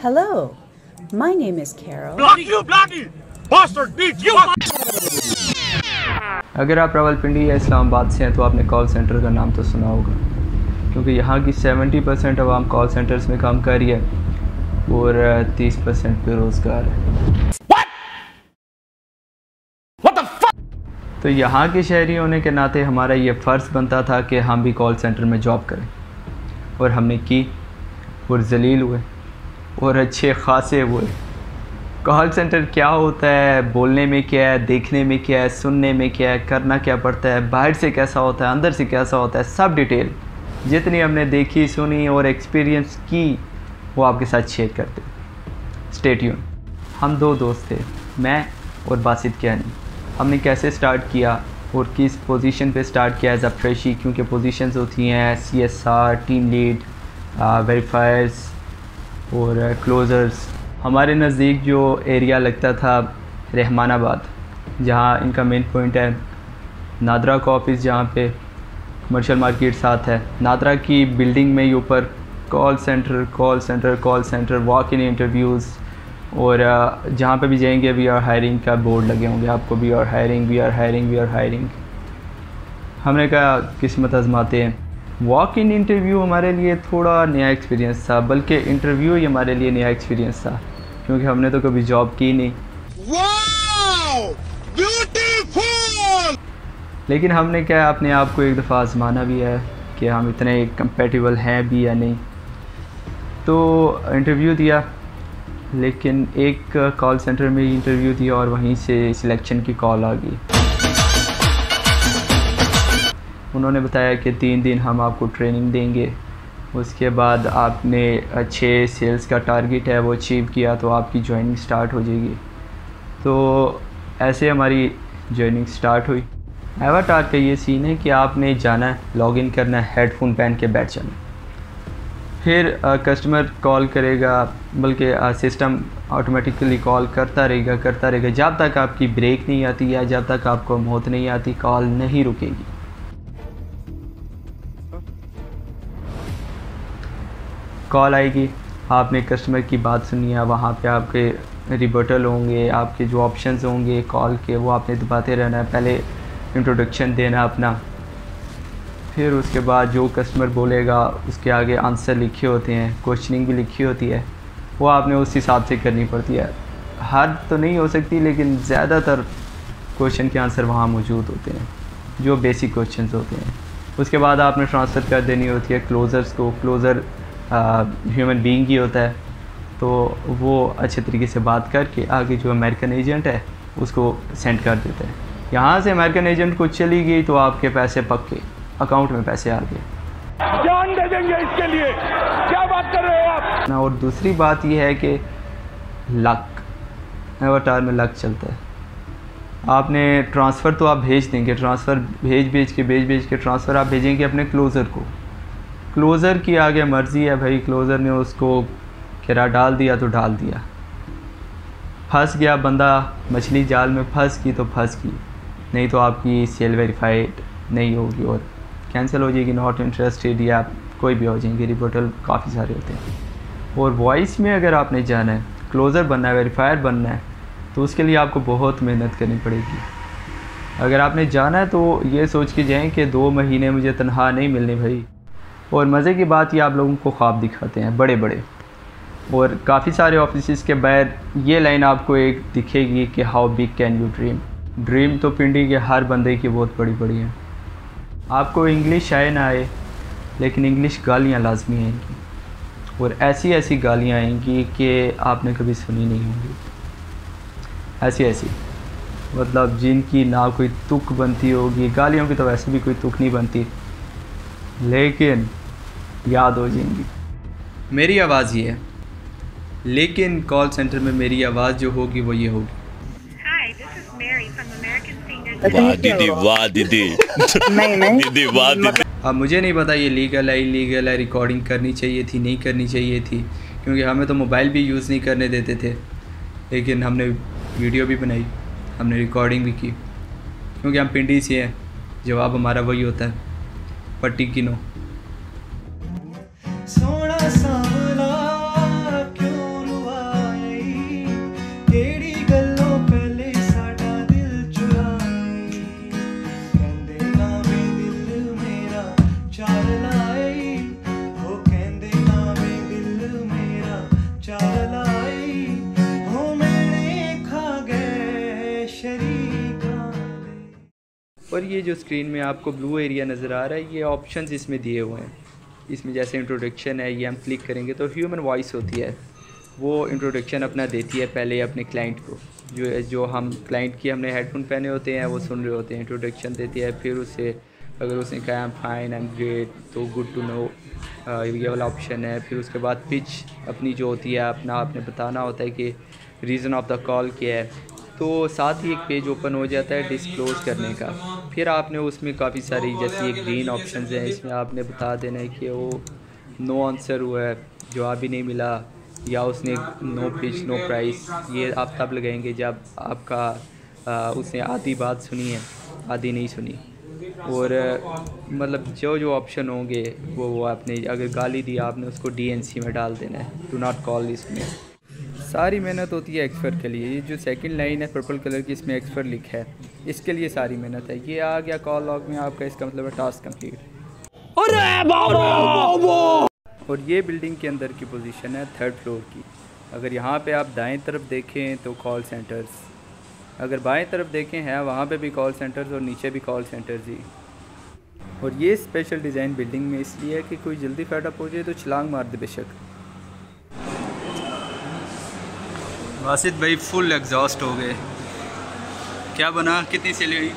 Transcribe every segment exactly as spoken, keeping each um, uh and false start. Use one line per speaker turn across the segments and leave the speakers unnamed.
Hello, my name is Carol.
Bloody you, bloody bastard, beat you!
अगर आप रावलपिंडी या इस्लामाबाद से हैं तो आपने कॉल सेंटर का नाम तो सुना होगा, क्योंकि यहाँ की सत्तर परसेंट आवाम कॉल सेंटर्स में काम कर रही है और तीस परसेंट बेरोज़गार है। तो यहाँ के शहरी होने के नाते हमारा ये फ़र्ज़ बनता था कि हम भी कॉल सेंटर में जॉब करें, और हमने की और जलील हुए और अच्छे खासे हुए। कॉल सेंटर क्या होता है, बोलने में क्या है, देखने में क्या है, सुनने में क्या है, करना क्या पड़ता है, बाहर से कैसा होता है, अंदर से कैसा होता है, सब डिटेल जितनी हमने देखी सुनी और एक्सपीरियंस की वो आपके साथ शेयर करते। Stay tune. हम दो दोस्त थे, मैं और बासित कियानी। हमने कैसे स्टार्ट किया और किस पोजीशन पे स्टार्ट किया एज अ फ्रेशी, क्योंकि पोजीशंस होती हैं C S R, team lead, verifiers और क्लोज़र्स। हमारे नज़दीक जो एरिया लगता था रहमानाबाद, जहाँ इनका मेन पॉइंट है, नादरा का ऑफिस जहाँ पे कमर्शियल मार्केट साथ है, नादरा की बिल्डिंग में ही ऊपर call centre call centre call centre walk in interviews, और जहाँ पे भी जाएंगे वी आर हायरिंग का बोर्ड लगे होंगे आपको, we are hiring we are hiring we are hiring. हमने कहा किस्मत आजमाते हैं। वॉक इन इंटरव्यू हमारे लिए थोड़ा नया एक्सपीरियंस था, बल्कि इंटरव्यू ही हमारे लिए नया एक्सपीरियंस था, क्योंकि हमने तो कभी जॉब की नहीं।
Wow! Beautiful!
लेकिन हमने क्या अपने आप को एक दफ़ा आजमाना भी है कि हम इतने कंपेटेबल हैं भी या नहीं। तो इंटरव्यू दिया, लेकिन एक कॉल सेंटर में इंटरव्यू दिया और वहीं से सिलेक्शन की कॉल आ गई। उन्होंने बताया कि तीन दिन हम आपको ट्रेनिंग देंगे, उसके बाद आपने अच्छे सेल्स का टारगेट है वो अचीव किया तो आपकी जॉइनिंग स्टार्ट हो जाएगी। तो ऐसे हमारी जॉइनिंग स्टार्ट हुई। एवाटार का ये सीन है कि आपने जाना है, लॉगिन करना है, हेडफोन पहन के बैठ जाना, फिर कस्टमर कॉल करेगा, बल्कि सिस्टम ऑटोमेटिकली कॉल करता रहेगा करता रहेगा जब तक आपकी ब्रेक नहीं आती या जब तक आपको मौत नहीं आती, कॉल नहीं रुकेगी। कॉल आएगी, आपने कस्टमर की बात सुनी है, वहाँ पे आपके रिबटल होंगे, आपके जो ऑप्शंस होंगे कॉल के वो आपने दबाते रहना है। पहले इंट्रोडक्शन देना अपना, फिर उसके बाद जो कस्टमर बोलेगा उसके आगे आंसर लिखे होते हैं, क्वेश्चनिंग भी लिखी होती है, वो आपने उस हिसाब से करनी पड़ती है। हर तो नहीं हो सकती, लेकिन ज़्यादातर क्वेश्चन के आंसर वहाँ मौजूद होते हैं जो बेसिक क्वेश्चन होते हैं। उसके बाद आपने ट्रांसफ़र कर देनी होती है क्लोज़र्स को। क्लोज़र ह्यूमन बीइंग ही होता है, तो वो अच्छे तरीके से बात करके आगे जो अमेरिकन एजेंट है उसको सेंड कर देता है। यहाँ से अमेरिकन एजेंट को चली गई तो आपके पैसे पक्के अकाउंट में पैसे आ गए।
जान दे देंगे इसके लिए, क्या बात कर रहे हो आप?
ना, और दूसरी बात यह है कि लक, एवाटार में लक चलता है। आपने ट्रांसफ़र तो आप भेज देंगे, ट्रांसफ़र भेज भेज के भेज भेज के ट्रांसफ़र आप भेजेंगे अपने क्लोज़र को। क्लोज़र की आगे मर्ज़ी है भाई, क्लोज़र ने उसको किराया डाल दिया तो डाल दिया, फंस गया बंदा, मछली जाल में फंस गई तो फंस गई, नहीं तो आपकी सेल वेरीफाइड नहीं होगी और कैंसिल हो जाएगी, नॉट इंटरेस्टेड या कोई भी हो जाएंगे। रिपोर्टल काफ़ी सारे होते हैं। और वॉइस में अगर आपने जाना है, क्लोज़र बनना है, वेरीफायर बनना है, तो उसके लिए आपको बहुत मेहनत करनी पड़ेगी। अगर आपने जाना है तो ये सोच के जाएँ कि दो महीने मुझे तनख्वाह नहीं मिलनी भाई। और मज़े की बात ये आप लोगों को ख्वाब दिखाते हैं बड़े बड़े, और काफ़ी सारे ऑफिस के बाहर ये लाइन आपको एक दिखेगी कि how big can you dream. Dream तो पिंडी के हर बंदे की बहुत बड़ी बड़ी है। आपको इंग्लिश आए ना आए, लेकिन इंग्लिश गालियाँ लाजमी आएंगी, और ऐसी ऐसी गालियाँ आएंगी कि आपने कभी सुनी नहीं होंगी। ऐसी ऐसी मतलब जिनकी ना कोई तुक बनती होगी। गालियों की तो वैसे भी कोई तुक नहीं बनती, लेकिन याद हो जाएंगी। मेरी आवाज़ ये है, लेकिन कॉल सेंटर में मेरी आवाज़ जो होगी वो ये होगी।
वाह दीदी, वाह दीदी,
नहीं नहीं
दीदी, वाह दीदी।
अब मुझे नहीं पता ये लीगल है इलीगल है, रिकॉर्डिंग करनी चाहिए थी नहीं करनी चाहिए थी, क्योंकि हमें तो मोबाइल भी यूज़ नहीं करने देते थे, लेकिन हमने वीडियो भी बनाई, हमने रिकॉर्डिंग भी की, क्योंकि हम पिंडी से हैं। जवाब हमारा वही होता है, पट्टी की नो। और ये जो स्क्रीन में आपको ब्लू एरिया नज़र आ रहा है, ये ऑप्शंस इसमें दिए हुए हैं। इसमें जैसे इंट्रोडक्शन है, ये हम क्लिक करेंगे तो ह्यूमन वॉइस होती है, वो इंट्रोडक्शन अपना देती है पहले अपने क्लाइंट को। जो जो हम क्लाइंट की हमने हेडफोन पहने होते हैं वो सुन रहे होते हैं, इंट्रोडक्शन देती है। फिर उससे अगर उसने कहा I am fine, I am great, तो गुड टू नो, ये वाला ऑप्शन है। फिर उसके बाद पिच अपनी जो होती है अपना आपने बताना होता है कि रीज़न ऑफ द कॉल क्या है। तो साथ ही एक पेज ओपन हो जाता है डिस्क्लोज़ करने का। फिर आपने उसमें काफ़ी सारी जैसे ये ग्रीन ऑप्शन हैं, इसमें आपने बता देना है कि वो नो आंसर हुआ है, जवाब ही नहीं मिला, या उसने नो पिच नो प्राइस। ये आप तब लगाएंगे जब आपका आ, उसने आधी बात सुनी है, आधी नहीं सुनी। और मतलब जो जो ऑप्शन होंगे वो वो आपने अगर गाली दी आपने उसको डी एन सी में डाल देना है, डू नॉट कॉल इसमें। सारी मेहनत होती है एक्सपर्ट के लिए। ये जो सेकंड लाइन है पर्पल कलर की, इसमें एक्सपर्ट लिखा है, इसके लिए सारी मेहनत है। ये आ गया कॉल लॉग में आपका, इसका मतलब है टास्क कंप्लीट। अरे बाबा! और ये बिल्डिंग के अंदर की पोजीशन है थर्ड फ्लोर की। अगर यहाँ पे आप दाएं तरफ देखें तो कॉल सेंटर्स, अगर बाएं तरफ देखें हैं वहाँ पे भी कॉल सेंटर्स और नीचे भी कॉल सेंटर्स ही। और ये स्पेशल डिज़ाइन बिल्डिंग में इसलिए है कि कोई जल्दी फेडअप हो जाए तो छलांग मार दे बेशक। वासिद भाई फुल एग्जॉस्ट हो गए। क्या बना, कितनी सेल हुई?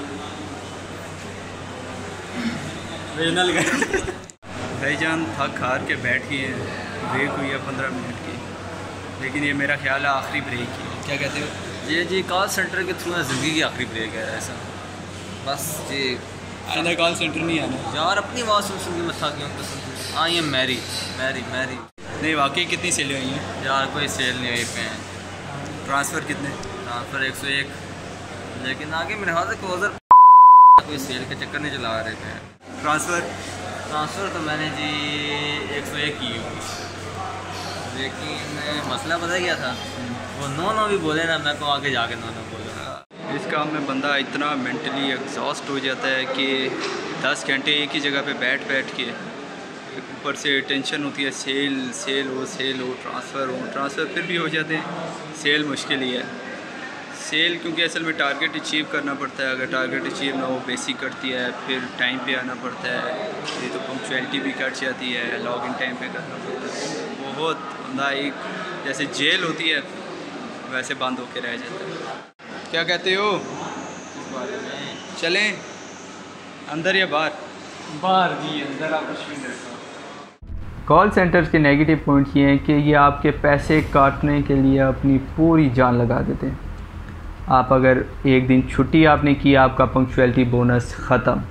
भाईजान थक हार के बैठ गए हैं, ब्रेक हुई है पंद्रह मिनट की, लेकिन ये मेरा ख्याल है आखिरी ब्रेक ही। क्या कहते हो?
ये जी कॉल सेंटर के थ्रू ज़िंदगी की आखिरी ब्रेक है ऐसा, बस जी
आना कॉल सेंटर नहीं आना
यार, अपनी आवाज़ सुन सुन के मैं थक गया हूँ कसम। हाँ ये मैरी मैरी मैरी
नहीं, वाकई कितनी सेल हुई हैं
यार? कोई सेल नहीं हुई पे।
ट्रांसफ़र कितने?
ट्रांसफ़र एक सौ एक, लेकिन आगे मेरे हाथ से क्लोजर कोई सेल के चक्कर नहीं चला रहे थे।
ट्रांसफ़र
ट्रांसफ़र तो मैंने जी एक सौ एक की होगी, लेकिन मसला पता क्या था, वो नो नो भी बोले ना, मैं को आगे जाके नो नो बोलूँगा।
इस काम में बंदा इतना मेंटली एग्जॉस्ट हो जाता है कि दस घंटे एक ही जगह पे बैठ बैठ के, ऊपर से टेंशन होती है सेल सेल हो सेल हो ट्रांसफ़र हो ट्रांसफ़र फिर भी हो जाते हैं। सेल मुश्किल ही है सेल, क्योंकि असल में टारगेट अचीव करना पड़ता है। अगर टारगेट अचीव ना हो बेसिक करती है, फिर टाइम पे आना पड़ता है, ये तो पंक्चुअलिटी भी कट जाती है, लॉग इन टाइम पे करना पड़ता है। बहुत बंदा एक जैसे जेल होती है वैसे बंद होके रह जाता है। क्या कहते हो इस बारे में? चलें अंदर या बाहर?
बाहर भी अंदर आप कुछ भी नहीं।
कॉल सेंटर्स के नेगेटिव पॉइंट ये हैं कि ये आपके पैसे काटने के लिए अपनी पूरी जान लगा देते हैं। आप अगर एक दिन छुट्टी आपने की, आपका पंक्चुअलिटी बोनस ख़त्म,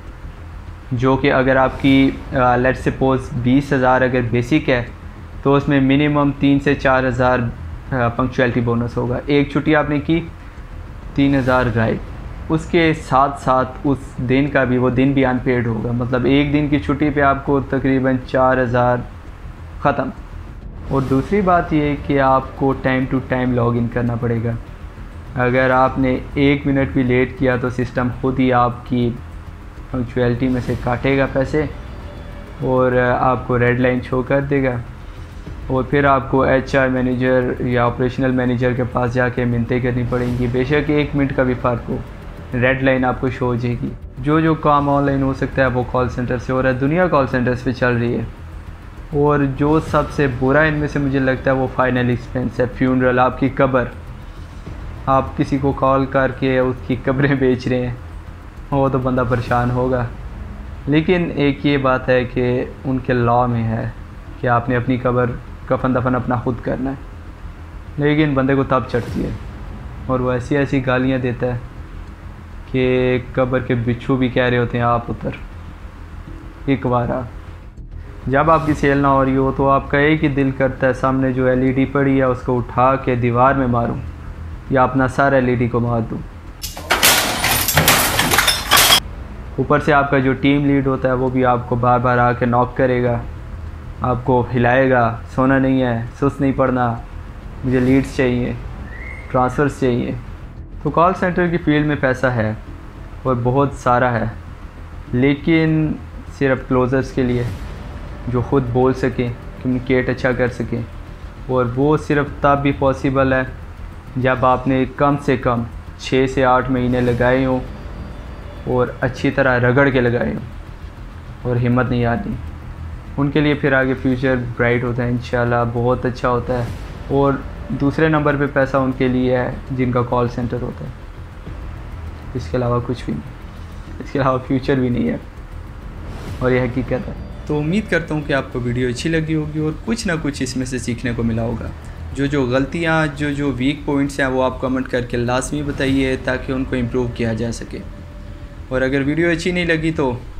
जो कि अगर आपकी लेट्स सपोज बीस हज़ार अगर बेसिक है तो उसमें मिनिमम तीन से चार हज़ार पंक्चुअलिटी बोनस होगा। एक छुट्टी आपने की, तीन हज़ार गायब। उसके साथ साथ उस दिन का भी, वो दिन भी अनपेड होगा। मतलब एक दिन की छुट्टी पे आपको तकरीबन चार हज़ार ख़त्म। और दूसरी बात ये है कि आपको टाइम टू टाइम लॉगिन करना पड़ेगा। अगर आपने एक मिनट भी लेट किया तो सिस्टम खुद ही आपकी पंक्चुअलिटी में से काटेगा पैसे और आपको रेड लाइन शो कर देगा। और फिर आपको एच आर मैनेजर या ऑपरेशनल मैनेजर के पास जाके मिन्नतें करनी पड़ेंगी। बेशक एक मिनट का भी फ़र्क हो, रेड लाइन आपको शो हो जाएगी। जो जो काम ऑनलाइन हो सकता है वो कॉल सेंटर से हो रहा है, दुनिया कॉल सेंटर्स पे चल रही है। और जो सबसे बुरा इनमें से मुझे लगता है वो फाइनल एक्सपेंस है, फ्यूनरल, आपकी कब्र। आप किसी को कॉल करके उसकी कब्रें बेच रहे हैं, वो तो बंदा परेशान होगा। लेकिन एक ये बात है कि उनके लॉ में है कि आपने अपनी कब्र कफन दफन अपना खुद करना है, लेकिन बंदे को तब चढ़ती है और वो ऐसी ऐसी गालियाँ देता है कि कब्र के बिच्छू भी कह रहे होते हैं आप उतर। एक बार आप जब आपकी सेल ना हो रही हो तो आपका एक ही दिल करता है सामने जो एल ई डी पड़ी है उसको उठा के दीवार में मारूं या अपना सारा एल ई डी को मार दूं। ऊपर से आपका जो टीम लीड होता है वो भी आपको बार बार आके नॉक करेगा, आपको हिलाएगा, सोना नहीं है, सुस्त नहीं पड़ना, मुझे लीड्स चाहिए, ट्रांसफ़र्स चाहिए। तो कॉल सेंटर की फील्ड में पैसा है और बहुत सारा है, लेकिन सिर्फ क्लोजर्स के लिए जो ख़ुद बोल सकें, कम्युनिकेट अच्छा कर सकें। और वो सिर्फ तब भी पॉसिबल है जब आपने कम से कम छः से आठ महीने लगाए हों और अच्छी तरह रगड़ के लगाए और हिम्मत नहीं आती, उनके लिए फिर आगे फ्यूचर ब्राइट होता है इंशाल्लाह, बहुत अच्छा होता है। और दूसरे नंबर पे पैसा उनके लिए है जिनका कॉल सेंटर होता है, इसके अलावा कुछ भी नहीं, इसके अलावा फ्यूचर भी नहीं है, और यह हकीकत है। तो उम्मीद करता हूँ कि आपको वीडियो अच्छी लगी होगी और कुछ ना कुछ इसमें से सीखने को मिला होगा। जो जो गलतियाँ, जो जो वीक पॉइंट्स हैं वो आप कमेंट करके लाजमी बताइए ताकि उनको इम्प्रूव किया जा सके। और अगर वीडियो अच्छी नहीं लगी तो